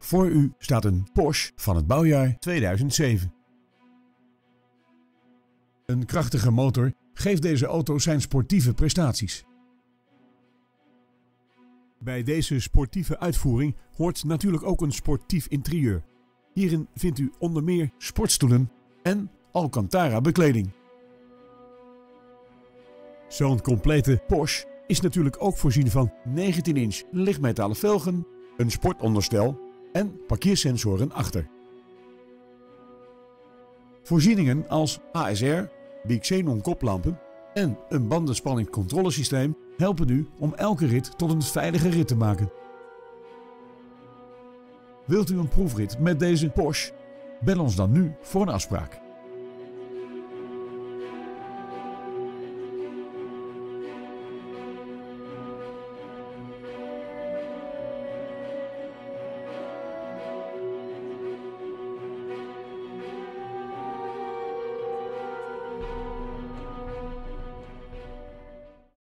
Voor u staat een Porsche van het bouwjaar 2007. Een krachtige motor geeft deze auto zijn sportieve prestaties. Bij deze sportieve uitvoering hoort natuurlijk ook een sportief interieur. Hierin vindt u onder meer sportstoelen en Alcantara bekleding. Zo'n complete Porsche is natuurlijk ook voorzien van 19-inch lichtmetalen velgen, een sportonderstel en parkeersensoren achter. Voorzieningen als ASR, Bixenon koplampen en een bandenspanningscontrolesysteem helpen u om elke rit tot een veilige rit te maken. Wilt u een proefrit met deze Porsche? Bel ons dan nu voor een afspraak.